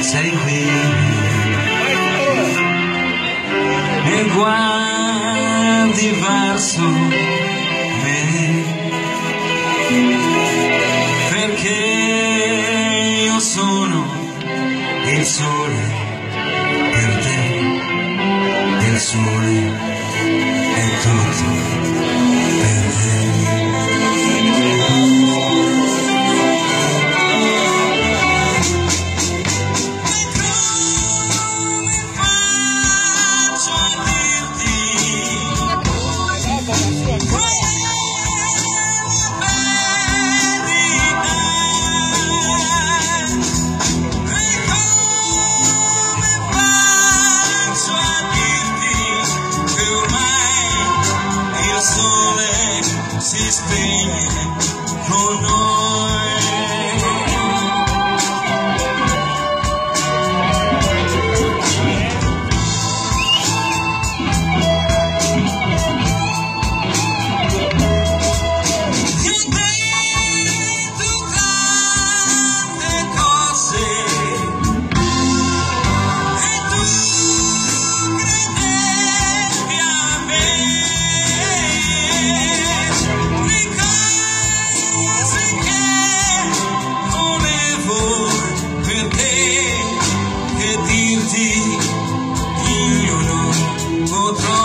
sei qui e guardi verso me, perché io sono il sole per te, il sole è tutto per te. Si spegne con noi. Io ho detto tante cose e tu credevi a me. Io non potrò.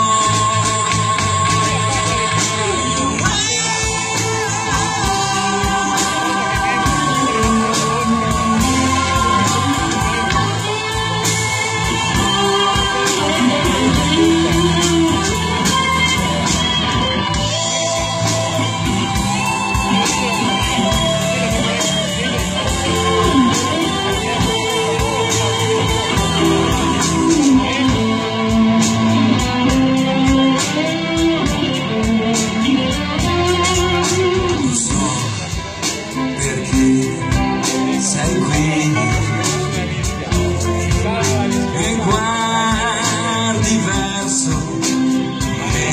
Sei qui e guardi verso me,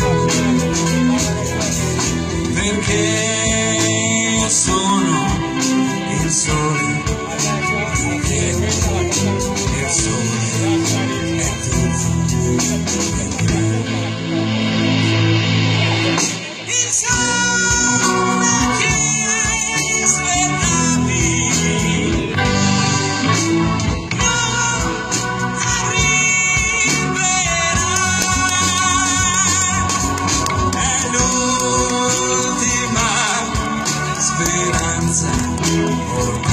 perché io sono il sole, perché il sole è tutto per me. Il sole che svegliavi speranza ormai.